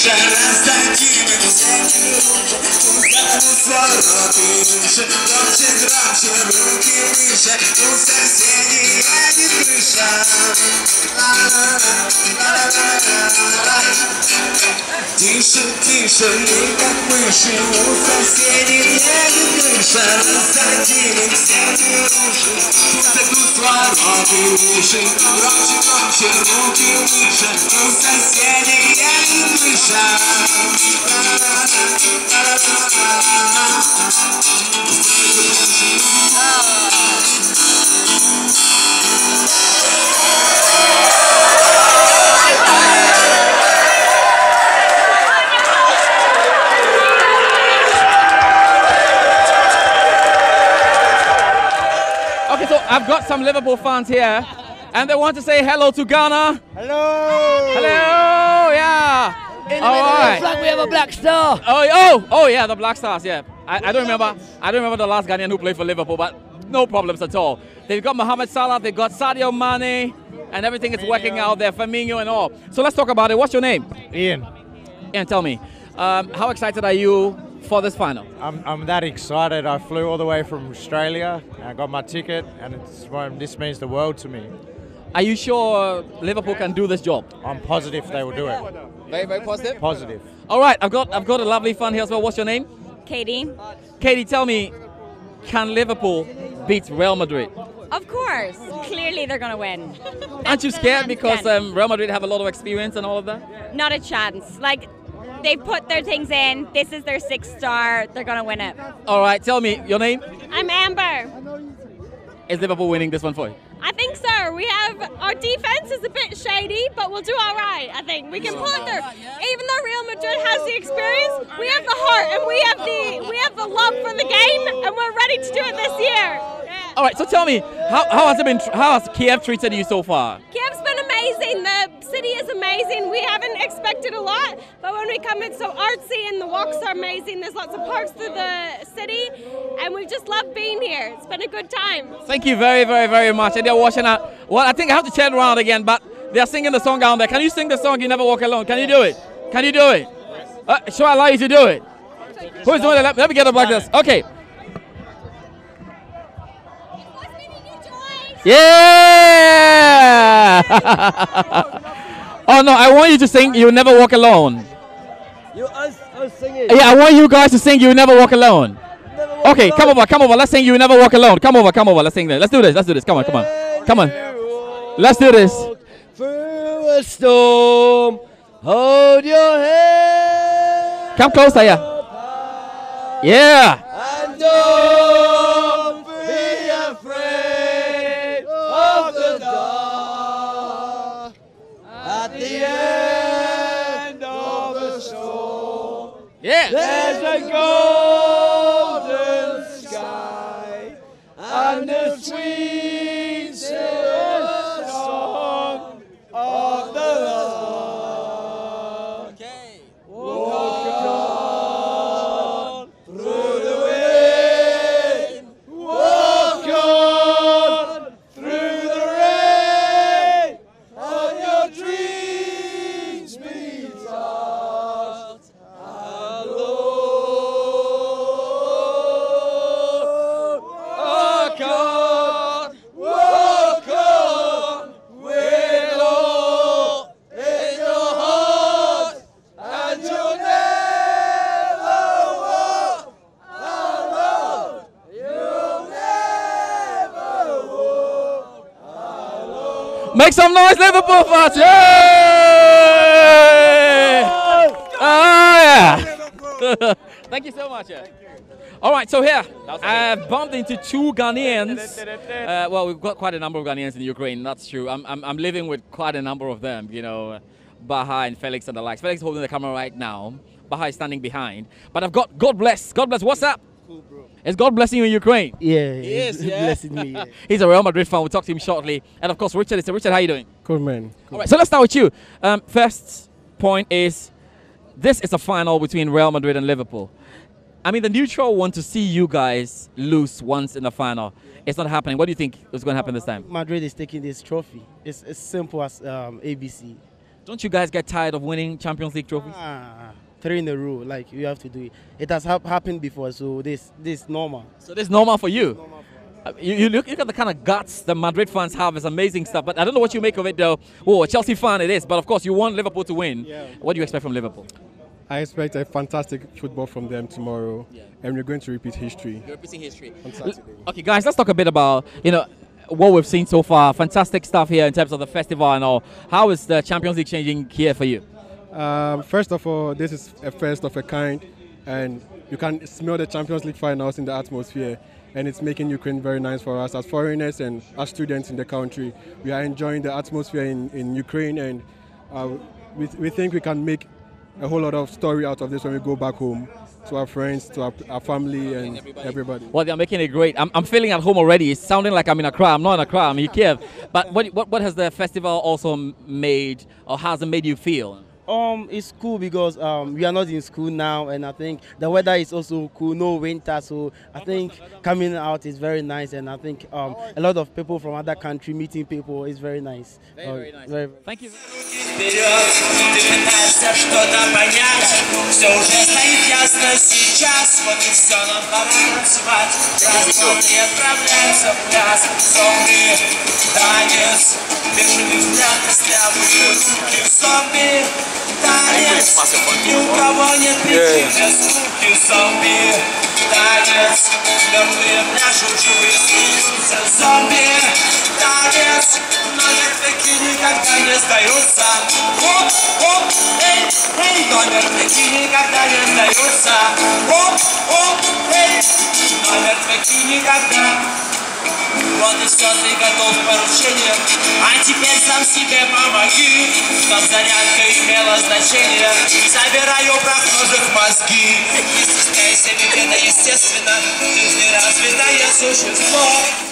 Тише, тише, как мыши, у соседей едет крыша. Садимся не рушим, пустоту свороты уши. Громче, громче, руки выше, у соседей едет крыша. Okay, so I've got some Liverpool fans here, and they want to say hello to Ghana. Hello! Hello, yeah. In the middle of the flag, we have a black star. Oh, yeah, the Black Stars, yeah. I don't remember the last Ghanaian who played for Liverpool, but no problems at all. They've got Mohamed Salah, they've got Sadio Mane, and everything is working out there, Firmino and all. So let's talk about it. What's your name? Ian. Ian, tell me, how excited are you for this final? I'm that excited. I flew all the way from Australia. I got my ticket, and this means the world to me. Are you sure Liverpool can do this job? I'm positive they will do it. Very, very positive? Positive. All right, I've got a lovely fan here as well. What's your name? Katie. Katie, tell me, can Liverpool beat Real Madrid? Of course. Clearly they're going to win. Aren't you scared because Real Madrid have a lot of experience and all of that? Not a chance. Like, they put their things in. This is their 6th star. They're going to win it. All right, tell me, your name? I'm Amber. Is Liverpool winning this one for you? I think so. We have, our defense is a bit shady, but we'll do all right, I think. We can pull it through. Even though Real Madrid has the experience, we have the heart and we have the love for the game, and we're ready to do it this year. All right, so tell me, how has Kiev treated you so far? Kiev's been amazing. The city is amazing. We haven't expected a lot, but when we come, it's so artsy and the walks are amazing. There's lots of parks through the city, and we just love being here. It's been a good time. Thank you very, very, very much. And they're watching out. Well, I think I have to turn around again, but they're singing the song down there. Can you sing the song, You Never Walk Alone? Can you do it? Can you do it? Shall I allow you to do it? Who's doing it? Let me get up like this. Okay. Yeah! Oh no, I want you to sing You Never Walk Alone. Us singing. Yeah, I want you guys to sing You Never Walk Alone. Okay, come over. Let's sing You Never Walk Alone. Come over. Let's sing this. Let's do this. Come on. Let's do this. Through a storm, hold your head. Come closer, yeah. And don't be afraid of the dark. At the end of the storm, Yeah. there's a golden sky and the sweet silver song of the Lord. Okay. Walk on through the wind. Walk on through the rain. On your dreams be taught alone. Walk on with all in your heart, and you'll never walk alone. You'll never walk alone. Make some noise, Liverpool fans! Yay! Oh yeah! Thank you so much. All right, so here I've bumped into 2 Ghanaians. Well, we've got quite a number of Ghanaians in Ukraine. That's true. I'm living with quite a number of them. You know, Baha and Felix and the likes. Felix is holding the camera right now. Baha is standing behind. But I've got God bless. What's up? Cool, bro. Is God blessing you in Ukraine? Yeah, He is, yeah. blessing me. Yeah. He's a Real Madrid fan. We'll talk to him shortly. And of course, Richard. Richard, how are you doing? Cool, man. All right, so let's start with you. First point is, this is a final between Real Madrid and Liverpool. I mean, the neutral want to see you guys lose once in the final. It's not happening. What do you think is going to happen this time? Madrid is taking this trophy. It's as simple as ABC. Don't you guys get tired of winning Champions League trophies? 3 in a row, like you have to do it. It has happened before, so this is normal. So this is normal for you. You look at the kind of guts the Madrid fans have. It's amazing stuff. But I don't know what you make of it, though. Oh, a Chelsea fan it is. But of course, you want Liverpool to win. Yeah. What do you expect from Liverpool? I expect a fantastic football from them tomorrow, and we're going to repeat history. You're repeating history. On Saturday. Okay, guys, let's talk a bit about what we've seen so far. Fantastic stuff here in terms of the festival and all. How is the Champions League changing here for you? First of all, this is a first of a kind, and you can smell the Champions League finals in the atmosphere, and it's making Ukraine very nice for us as foreigners and as students in the country. We are enjoying the atmosphere in Ukraine, and we think we can make a whole lot of story out of this when we go back home to our friends, to our family, and everybody. Well, they're making it great. I'm feeling at home already. It's sounding like I'm in Accra. I'm not in Accra. I'm in Kiev. But what has the festival also made, or has it made you feel? It's cool because we are not in school now, and I think the weather is also cool. No winter, so I think coming out is very nice, and I think a lot of people from other countries meeting people is very nice. Very nice. Thank you. Вперед, ты пытаешься что-то понять. Все уже стоит ясно сейчас. Вот и все, нам пора танцевать. Разломы отправляются в пляс. Зомби, танец, бешеный взгляд, костлявые руки. Зомби, танец, ни у кого нет причины скуки. Зомби, танец, мертвые пляшут, живые смеются. Зомби, танец, но мертвяки никогда не сдаются. Оп, оп, эй, эй, но мертвяки никогда не сдаются. Оп, оп, эй, но мертвяки никогда. Вот и все, ты готов к поручениям. А теперь сам себе помоги, чтоб зарядка имела значение. Собираю прохожих мозги. Не стесняйся, ведь это естественно. Жизнеразвитое существо.